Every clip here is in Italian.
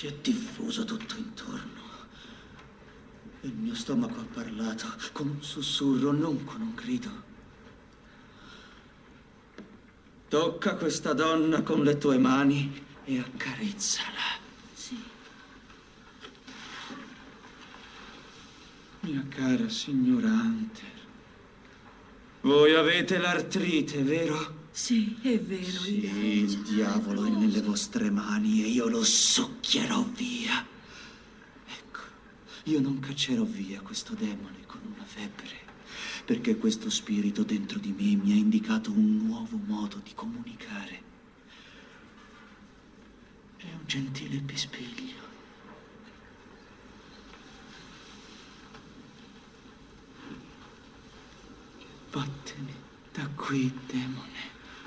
Si è diffuso tutto intorno. Il mio stomaco ha parlato con un sussurro, non con un grido. Tocca questa donna con le tue mani e accarezzala. Sì. Mia cara signora Hunter, voi avete l'artrite, vero? Sì, è vero. Sì, il diavolo è nelle vostre mani e io lo succhierò via. Ecco, io non caccerò via questo demone con una febbre, perché questo spirito dentro di me mi ha indicato un nuovo modo di comunicare. È un gentile pispiglio. Vattene da qui, demone.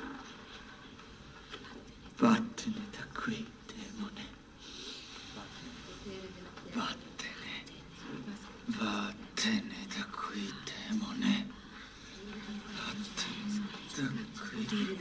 Vattene da qui, demone. Vattene. Vattene da qui, demone. Vattene da qui.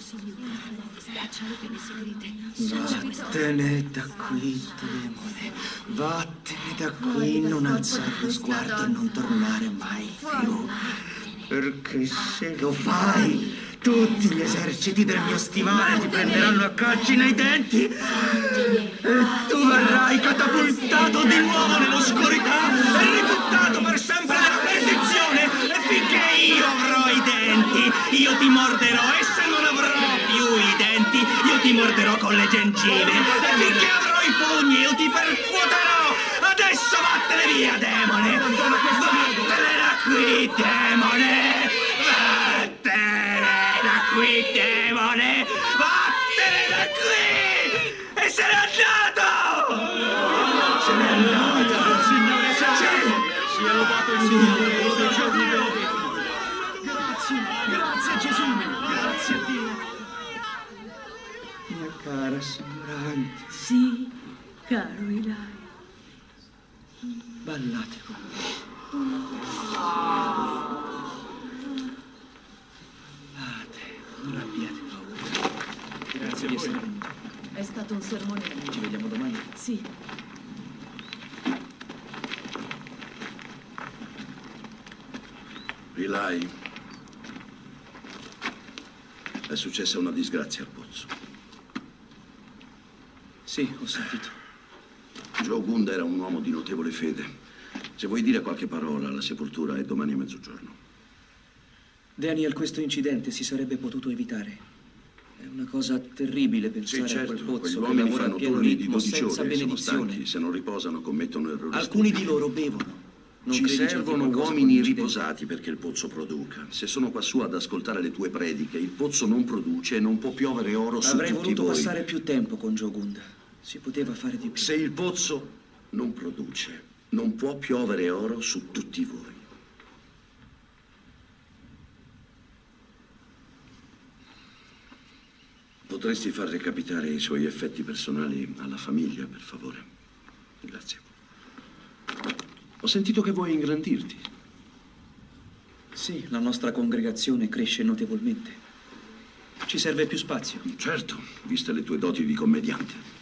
Vattene da qui, demone. Vattene da qui, non alzare lo sguardo e non tornare mai più. Perché se lo fai, tutti gli eserciti del mio stivale ti prenderanno a calci nei denti e tu verrai catapultato di nuovo nell'oscurità e ributtato per sempre nella perdizione. E finché io avrò i denti, io ti morderò, e se non avrò più i denti, io ti morderò con le gengive. E finché avrò i pugni, io ti percuoterò. Adesso vattene via, demone! Vattene da qui, demone! Vattene da qui, demone! Vattene da qui! E se n'è andato! Se n'è andato! Signore, sia lodato il Signore per i suoi giorni dovi! Grazie Gesù! Grazie a Dio! Mia cara signora Hunter. Sì, caro Eli. Ballate con me. Ballate, non abbiate paura. Grazie di essere venuto. È stato un sermone. Ci vediamo domani? Sì. Eli, è successa una disgrazia al pozzo. Sì, ho sentito. Joe Gund era un uomo di notevole fede. Se vuoi dire qualche parola, la sepoltura è domani a mezzogiorno. Daniel, questo incidente si sarebbe potuto evitare. È una cosa terribile pensare Sì, certo, a quel pozzo quegli che uomini lavora a fanno pieno turni di ritmo 12 senza ore, sono benedizione. stanchi, se non riposano commettono errori. Alcuni stupidi. di loro bevono. Non Ci credi ci servono sia qualcosa uomini con l'incidente? riposati perché il pozzo produca. Se sono quassù ad ascoltare le tue prediche, il pozzo non produce e non può piovere oro su Avrei tutti voluto voi. passare più tempo con Joe Gund. Si poteva fare di più. Se il pozzo non produce, non può piovere oro su tutti voi. Potresti far recapitare i suoi effetti personali alla famiglia, per favore? Grazie. Ho sentito che vuoi ingrandirti. Sì, la nostra congregazione cresce notevolmente. Ci serve più spazio. Certo, viste le tue doti di commediante.